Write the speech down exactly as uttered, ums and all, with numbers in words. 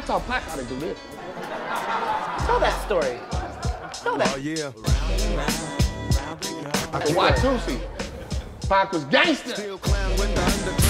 taught Pac how to do this. Tell that story. Tell that. Oh, yeah. The Watusi. Pac was gangster. Still clown with the